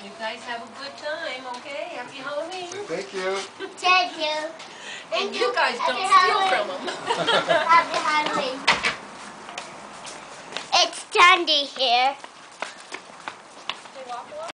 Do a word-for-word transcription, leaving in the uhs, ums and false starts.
You guys have a good time, okay? Happy Halloween. Thank you. Thank you. And you guys don't steal from them. Happy Halloween. It's Tandy here.